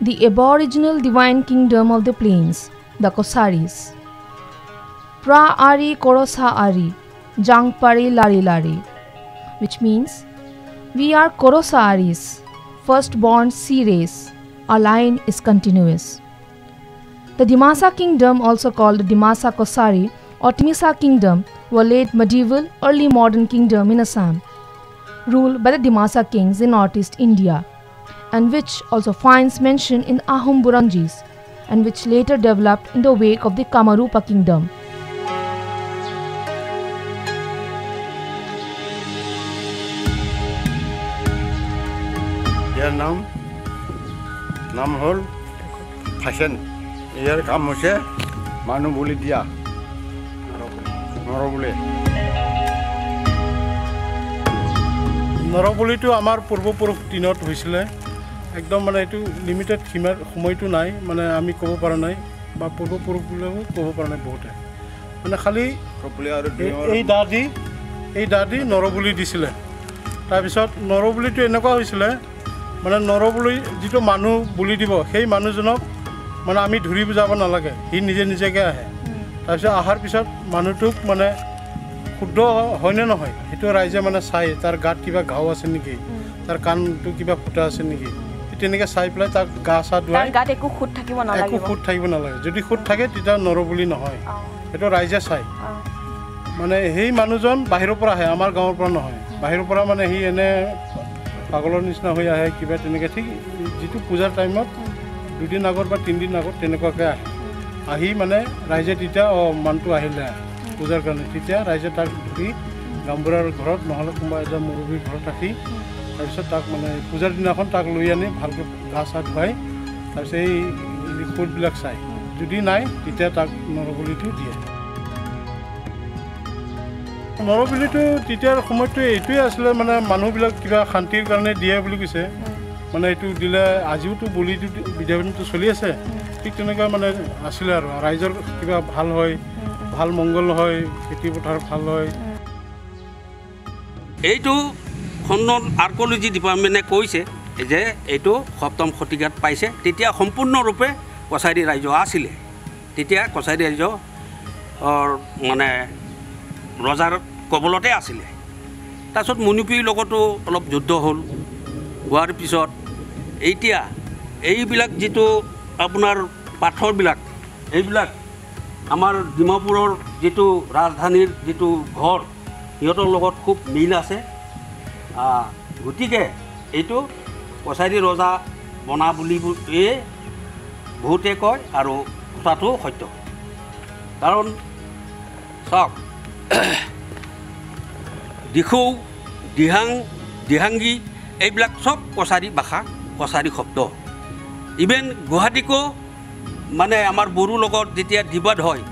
the aboriginal divine kingdom of the plains, the Kosaris. Pra Ari Korosa Ari, Jangpari Lari Lari, which means, we are Korosa Aris, firstborn sea race, our line is continuous. The Dimasa kingdom, also called the Dimasa Kosari or Timisa kingdom, were late medieval, early modern kingdom in Assam, ruled by the Dimasa kings in northeast India, and which also finds mention in Ahom Burunjis, and which later developed in the wake of the Kamarupa kingdom. ইয়াৰ নাম হ'ল ফাইচেন। ইয়াৰ কাম হৈছে মানুহ বুলি দিয়া নৰবলি। নৰবলিটো আমাৰ পূৰ্বপুৰুষ দিনত হৈছিলে। একদম মানে এইটো লিমিটেড সীমাৰ সময়টো নাই, মানে আমি ক'ব পৰা নাই বা পূৰ্বপুৰুষবিলাকো ক'ব পৰা নাই বহুতে। মানে খালি এই দা দি নৰবলি দিছিলে। তাৰপিছত নৰবলিটো এনেকুৱা হৈছিলে, মানে নৰবলি যিটো মানুহ বুলি দিব সেই মানুহজনক মানে আমি ধৰি বুজাব নালাগে, সি নিজে নিজেকৈ আহে। তাৰপিছত অহাৰ পিছত মানুহটোক মানে শুদ্ধ হয়নে নহয় সেইটো ৰাইজে মানে চাই, তাৰ গাত কিবা ঘাও আছে নেকি, তাৰ কাণটো কিবা ফুটা আছে নেকি, তেনেকৈ চাই পেলাই তাক গা চা ধুৱাই। একো খুঁত থাকিব নালাগে, যদি খুঁত থাকে তেতিয়া নৰবলি নহয়, সেইটো ৰাইজে চাই। মানে সেই মানুহজন বাহিৰৰ পৰা আহে, আমাৰ গাঁৱৰ পৰা নহয়, বাহিৰৰ পৰা মানে সি এনে পাগলৰ নিচিনা হৈ আহে কিবা তেনেকৈ। ঠিক যিটো পূজাৰ টাইমত 2 দিন আগত বা 3 দিন আগত তেনেকুৱাকৈ আহে। আহি মানে ৰাইজে তেতিয়া মানুহটো আহিলে পূজাৰ কাৰণে, তেতিয়া ৰাইজে তাক ধৰি গামবুঢ়াৰ ঘৰত নহ'লে কোনোবা এজন মুৰব্বীৰ ঘৰত ৰাখি তাৰপিছত তাক মানে পূজাৰ দিনাখন তাক লৈ আনি ভালকৈ গা চা ধুৱাই তাৰপিছত এই সুৰবিলাক চাই, যদি নাই তেতিয়া তাক নৰবলিটো দিয়ে। নৰবলিটো তেতিয়াৰ সময়তটো এইটোৱে আছিলে, মানে মানুহবিলাক কিবা শান্তিৰ কাৰণে দিয়ে বুলি কৈছে। মানে এইটো দিলে আজিওতো বলিটো বিধানটো চলি আছে, ঠিক তেনেকুৱা মানে আছিলে আৰু ৰাইজৰ কিবা ভাল হয়, ভাল মংগল হয়, খেতি পথাৰ ভাল হয়। এইটো খণ্ডন আৰ্কলজি ডিপাৰ্টমেণ্টে কৈছে যে এইটো 7ম শতিকাত পাইছে। তেতিয়া সম্পূৰ্ণৰূপে কছাৰী ৰাজ্য আছিলে, তেতিয়া কছাৰী ৰাজ্য মানে ৰজাৰ কবলতে আছিলে। তাৰপিছত মণিপুৰীৰ লগতো অলপ যুদ্ধ হ'ল, হোৱাৰ পিছত এতিয়া এইবিলাক যিটো আপোনাৰ পাথৰবিলাক, এইবিলাক আমাৰ ডিমাপুৰৰ যিটো ৰাজধানীৰ যিটো ঘৰ, সিহঁতৰ লগত খুব মিল আছে। গতিকে এইটো কছাৰী ৰজা বনা বুলি বহুতে কয়, আৰু কথাটো সত্য। কাৰণ চাওক, দিখৌ, দিহাং, দিহাংগী এইবিলাক চব কছাৰী ভাষা, কছাৰী শব্দ। ইভেন গুৱাহাটীকো মানে আমাৰ বড়োৰ লগত যেতিয়া বিবাদ হয়,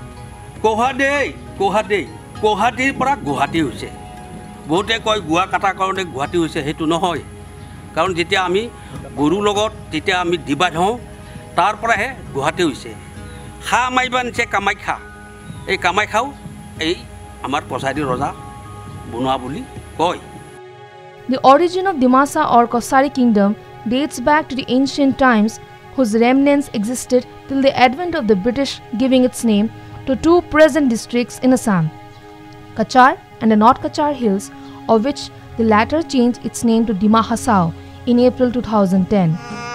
গুৱাহাটীৰ পৰা গুৱাহাটী হৈছে। বহুতে কয় গুৱা কাটাৰ কাৰণে গুৱাহাটী হৈছে, সেইটো নহয়। কাৰণ যেতিয়া আমি বড়োৰ লগত যেতিয়া আমি বিবাদ হওঁ, তাৰ পৰাহে গুৱাহাটী হৈছে। খা মাৰিবা নিচে কামাখ্যা, এই কামাখ্যাও এই আমাৰ কছাৰী ৰজা বনোৱা বুলি কয়। The origin of Dimasa or Kosari kingdom dates back to the ancient times, whose remnants existed till the advent of the British, giving its name to 2 present districts in Assam, Kachar and the North Kachar Hills, of which the latter changed its name to Dima Hasao in April 2010.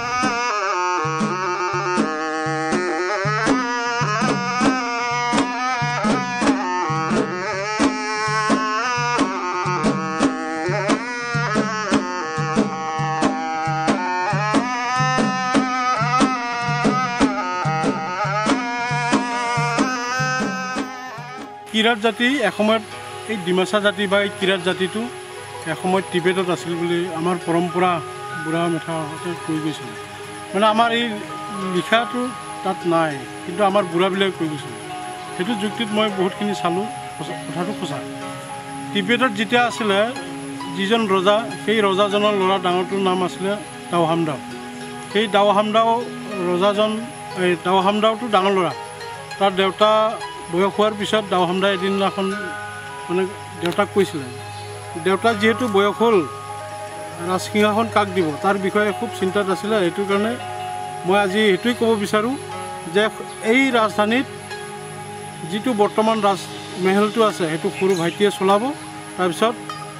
Kirat জাতি এসময়ত, এই ডিমাচা জাতি বা এই কিৰাত জাতিটো এসময়ত টিবেটত আছিল বুলি আমাৰ পৰম্পৰা বুঢ়া মেথাহঁতে কৈ গৈছিল। মানে আমাৰ এই লিখাটো তাত নাই, কিন্তু আমাৰ বুঢ়াবিলাকে কৈ গৈছিল। সেইটো যুক্তিত মই বহুতখিনি চালোঁ, কথাটো সঁচা। টিবেটত যেতিয়া আছিলে যিজন ৰজা, সেই ৰজাজনৰ ল'ৰা ডাঙৰটোৰ নাম আছিলে দাও হামদাও। সেই দাও হামদাও ৰজাজন, এই দাও হামদাওটো ডাঙৰ ল'ৰা। তাৰ দেউতা বয়স হোৱাৰ পিছত দাও হামদাই এদিনাখন মানে দেউতাক কৈছিলে, দেউতা যিহেতু বয়স হ'ল, ৰাজসিংহাসন কাক দিব, তাৰ বিষয়ে খুব চিন্তাত আছিলে। সেইটো কাৰণে মই আজি এইটোৱে ক'ব বিচাৰোঁ যে এই ৰাজধানীত যিটো বৰ্তমান ৰাজমহলটো আছে সেইটো সৰু ভাইটিয়ে চলাব। তাৰপিছত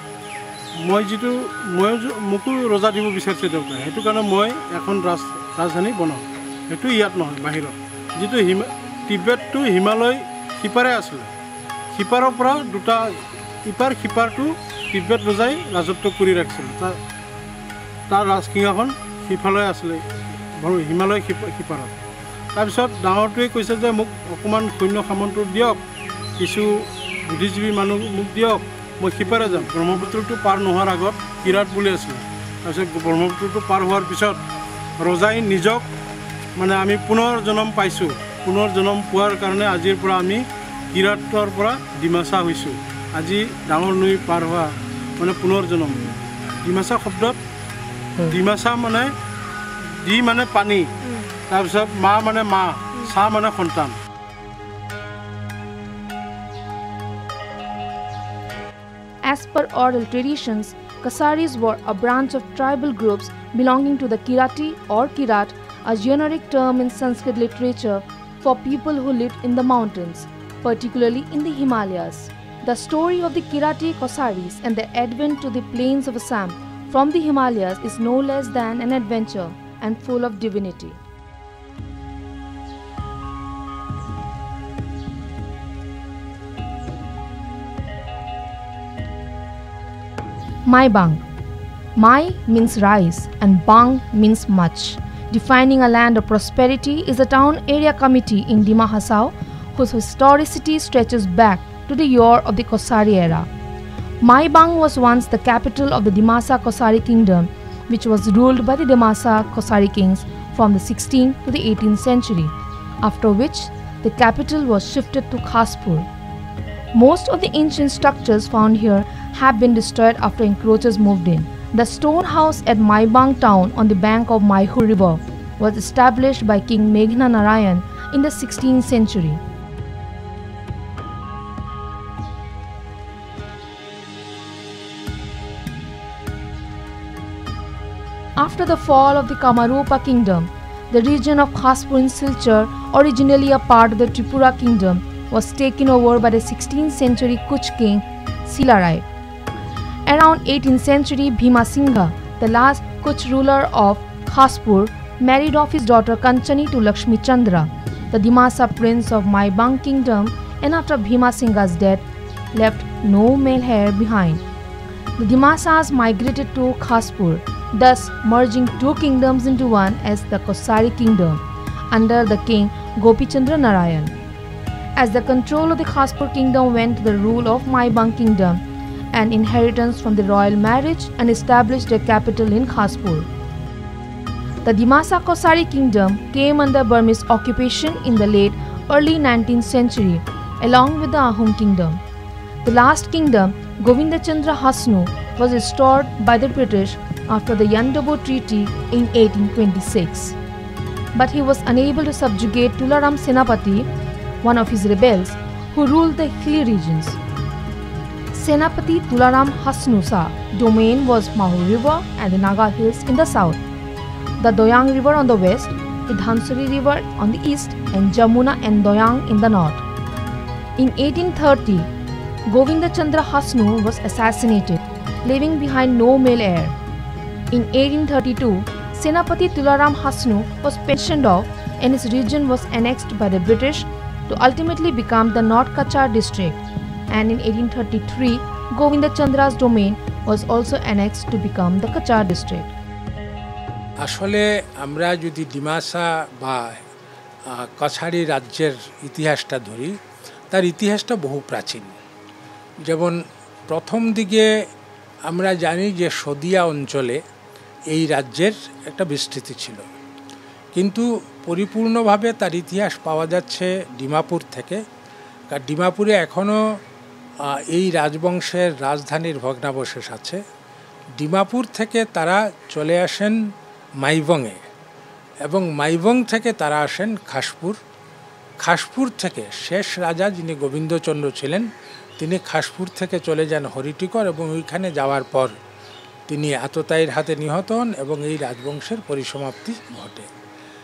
মোকো ৰজা দিব বিচাৰিছে দেউতাই, সেইটো কাৰণে মই এখন ৰাজধানী বনাওঁ। সেইটো ইয়াত নহয়, বাহিৰত। যিটো তিব্বেতটো হিমালয় সিপাৰে আছিলে, সিপাৰৰ পৰা দুটা ইপাৰ সিপাৰটো তিব্বেত ৰজাই ৰাজত্ব কৰি ৰাখিছিল। তাৰ ৰাজসিংহাসন সিফালে আছিলে হিমালয় সিপাৰত। তাৰপিছত ডাঙৰটোৱে কৈছে যে মোক অকণমান সৈন্য সামন্ত দিয়ক, কিছু বুদ্ধিজীৱী মানুহ মোক দিয়ক, মই সিপাৰে যাম। ব্ৰহ্মপুত্ৰটো পাৰ নোহোৱাৰ আগত কিৰাত বুলি আছিলে। তাৰপিছত ব্ৰহ্মপুত্ৰটো পাৰ হোৱাৰ পিছত ৰজাই নিজক আমি পুনৰ জন্ম পাইছোঁ। পুনৰ জন্ম পোৱাৰ কাৰণে আজিৰ পৰা আমি কিৰাতৰ পৰা ডিমাচা হৈছোঁ। আজি ডাঙৰ নৈ পাৰ হোৱা পুনৰ জন্ম। ডিমাচা শব্দত ডিমাচা দি পানী, তাৰপিছত মা মা, চা সন্তান। As per oral traditions, Kasaris were a branch of tribal groups belonging to the Kirati or Kirat, a generic term in Sanskrit literature for people who lived in the mountains, particularly in the Himalayas. The story of the Kirati Kasaris and their advent to the plains of Assam from the Himalayas is no less than an adventure and full of divinity. Mai Bang. Mai means rice and Bang means much. Defining a land of prosperity is a town area committee in Dima Hasao whose historicity stretches back to the year of the Kosari era. Mai Bang was once the capital of the Dimasa Kosari kingdom, which was ruled by the Dimasa Kosari kings from the 16th to the 18th century, after which the capital was shifted to Khaspur. Most of the ancient structures found here have been destroyed after encroachers moved in. The stone house at Mai Bang town on the bank of Maihur river was established by King Meghna Narayan in the 16th century. After the fall of the Kamarupa kingdom, the region of Khaspur in Silchar, originally a part of the Tripura kingdom, was taken over by the 16th century Kuch king Silarai. Around 18th century, Bhima Singha, the last Kuch ruler of Khaspur, married off his daughter Kanchani to Lakshmi Chandra, the Dimasa prince of Mai Bang kingdom, and after Bhima Singha's death, left no male heir behind. The Dimasas migrated to Khaspur, thus merging two kingdoms into one as the Kosari kingdom under the king Gopichandra Narayan. As the control of the Khaspur kingdom went to the rule of Mai Bang kingdom, an inheritance from the royal marriage, and established their capital in Khaspur. The Dimasa Kosari kingdom came under Burmese occupation in the early 19th century, along with the Ahom kingdom. The last kingdom, Govinda Chandra Hasnu, was restored by the British after the Yandabo Treaty in 1826. But he was unable to subjugate Tularam Senapati, one of his rebels, who ruled the hilly regions. Senapati Tularam Hasnusa domain was Mahur River and the Naga Hills in the south, the Doyang River on the west, the Dhansuri River on the east, and Jamuna and Doyang in the north. In 1830, Govinda Chandra Hasnu was assassinated, leaving behind no male heir. In 1832, Senapati Tularam Hasnu was pensioned off and his region was annexed by the British to ultimately become the North Kachar district. And in 1833, Govinda Chandra's domain was also annexed to become the Kachar district. আসলে আমরা যদি ডিমাসা বা কাছাড়ি রাজ্যের ইতিহাসটা ধরি, তার ইতিহাসটা বহু প্রাচীন। যেমন প্রথম দিকে আমরা জানি যে সদিয়া অঞ্চলে এই রাজ্যের একটা বিস্তৃতি ছিল, কিন্তু পরিপূর্ণভাবে তার ইতিহাস পাওয়া যাচ্ছে ডিমাপুর থেকে। কারণ ডিমাপুরে এখনও এই রাজবংশের রাজধানীর ভগ্নাবশেষ আছে। ডিমাপুর থেকে তারা চলে আসেন মাইবংয়ে এবং মাইবং থেকে তারা আসেন খাসপুর। খাসপুর থেকে শেষ রাজা যিনি গোবিন্দচন্দ্র ছিলেন, তিনি খাসপুর থেকে চলে যান হরিটিকর এবং ওইখানে যাওয়ার পর তিনি আততায়ীর হাতে নিহত হন এবং এই রাজবংশের পরিসমাপ্তি ঘটে।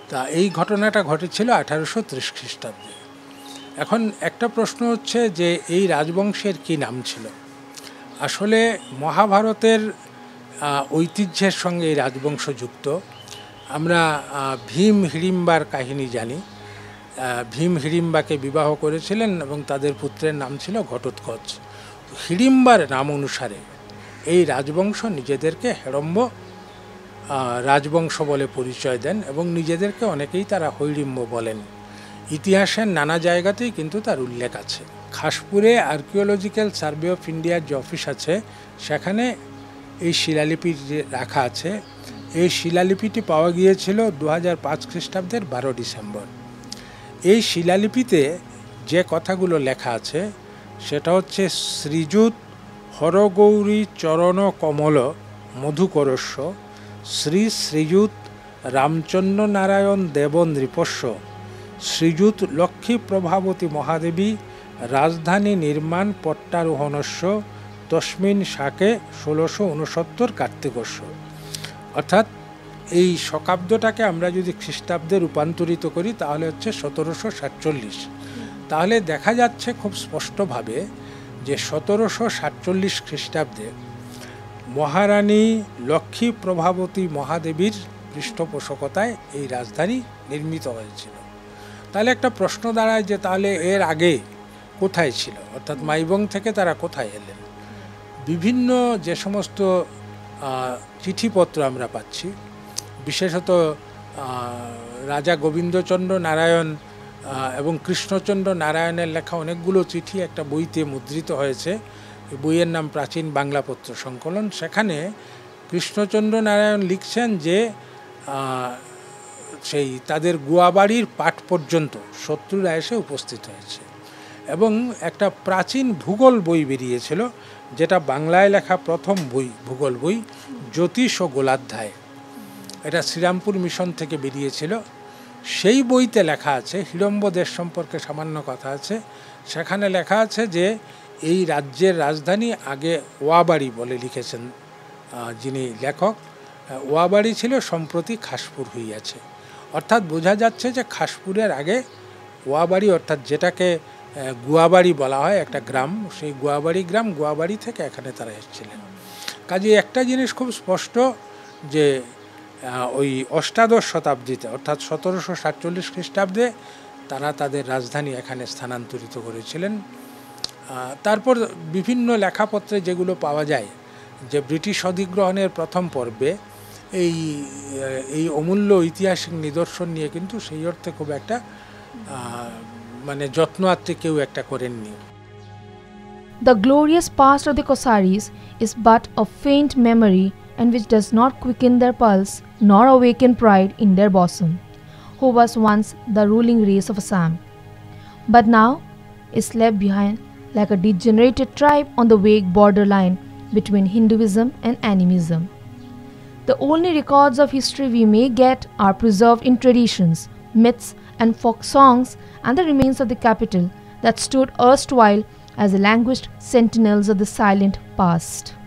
তা এই ঘটনাটা ঘটেছিল 1830 খ্রিস্টাব্দে। এখন একটা প্রশ্ন হচ্ছে যে এই রাজবংশের কি নাম ছিল। আসলে মহাভারতের ঐতিহ্যের সঙ্গে এই রাজবংশ যুক্ত। আমরা ভীম হিড়িম্বার কাহিনী জানি। ভীম হিড়িম্বাকে বিবাহ করেছিলেন এবং তাদের পুত্রের নাম ছিল ঘটোৎকচ। হিড়িম্বার নাম অনুসারে এই রাজবংশ নিজেদেরকে হেড়ম্ব রাজবংশ বলে পরিচয় দেন এবং নিজেদেরকে অনেকেই তারা হৈড়িম্ব বলেন। ইতিহাসের নানা জায়গাতেই কিন্তু তার উল্লেখ আছে। খাসপুরে আর্কিওলজিক্যাল সার্ভে অফ ইন্ডিয়ার যে অফিস আছে সেখানে এই শিলালিপি রাখা আছে। এই শিলালিপিটি পাওয়া গিয়েছিল 2005 খ্রিস্টাব্দের 12 ডিসেম্বর। এই শিলালিপিতে যে কথাগুলো লেখা আছে সেটা হচ্ছে শ্রীযুত হরগৌরী চরণ কমল মধুকরস্য শ্রী শ্রীযুত রামচন্দ্র নারায়ণ দেব নৃপস্য শ্রীযুত লক্ষ্মী প্রভাবতী মহাদেবী রাজধানী নির্মাণ পট্টারোহণস্য তস্মিন শাকে 1669 কার্তিকস্য। অর্থাৎ এই শকাব্দটাকে আমরা যদি খ্রিস্টাব্দে রূপান্তরিত করি তাহলে হচ্ছে 1747। তাহলে দেখা যাচ্ছে খুব স্পষ্টভাবে যে 1747 খ্রিস্টাব্দে মহারানী লক্ষ্মী প্রভাবতী মহাদেবীর পৃষ্ঠপোষকতায় এই রাজধানী নির্মিত হয়েছিল। তাহলে একটা প্রশ্ন দাঁড়ায় যে তাহলে এর আগে কোথায় ছিল, অর্থাৎ মাইবং থেকে তারা কোথায় এলেন। বিভিন্ন যে সমস্ত চিঠিপত্র আমরা পাচ্ছি, বিশেষত রাজা গোবিন্দচন্দ্র নারায়ণ এবং কৃষ্ণচন্দ্র নারায়ণের লেখা অনেকগুলো চিঠি একটা বইতে মুদ্রিত হয়েছে। এই বইয়ের নাম প্রাচীন বাংলা পত্র সংকলন। সেখানে কৃষ্ণচন্দ্র নারায়ণ লিখছেন যে সেই তাদের গুয়াবাড়ির পাট পর্যন্ত শত্রুরা এসে উপস্থিত হয়েছে এবং একটা প্রাচীন ভূগোল বই বেরিয়েছিল, যেটা বাংলায় লেখা প্রথম বই, ভূগোল বই, জ্যোতিষ ও গোলাধ্যায়। এটা শ্রীরামপুর মিশন থেকে বেরিয়েছিল। সেই বইতে লেখা আছে, হিড়ম্ব দেশ সম্পর্কে সামান্য কথা আছে। সেখানে লেখা আছে যে এই রাজ্যের রাজধানী আগে ওয়াবাড়ি বলে লিখেছেন যিনি লেখক। ওয়াবাড়ি ছিল, সম্প্রতি খাসপুর হইয়াছে। অর্থাৎ বোঝা যাচ্ছে যে খাসপুরের আগে ওয়াবাড়ি, অর্থাৎ যেটাকে গুয়াবাড়ি বলা হয় একটা গ্রাম, সেই গুয়াবাড়ি গ্রাম, গুয়াবাড়ি থেকে এখানে তারা এসেছিলেন। কাজে একটা জিনিস খুব স্পষ্ট যে ওই অষ্টাদশ শতাব্দীতে অর্থাৎ 1747 খ্রিস্টাব্দে তারা তাদের রাজধানী এখানে স্থানান্তরিত করেছিলেন। তারপর বিভিন্ন লেখাপত্রে যেগুলো পাওয়া যায় যে ব্রিটিশ অধিগ্রহণের প্রথম পর্বে এই অমূল্য ঐতিহাসিক নিদর্শন নিয়ে কিন্তু সেই অর্থে খুব একটা মানে যত্ন আত্মে কেউ একটা করেননি। The glorious past of the Kosaris is but a faint memory and which does not quicken their pulse nor awaken pride in their bosom, who was once the ruling race of Assam, but now is left behind like a degenerated tribe on the vague borderline between Hinduism and animism. The only records of history we may get are preserved in traditions, myths and folk songs and the remains of the capital that stood erstwhile as the languished sentinels of the silent past.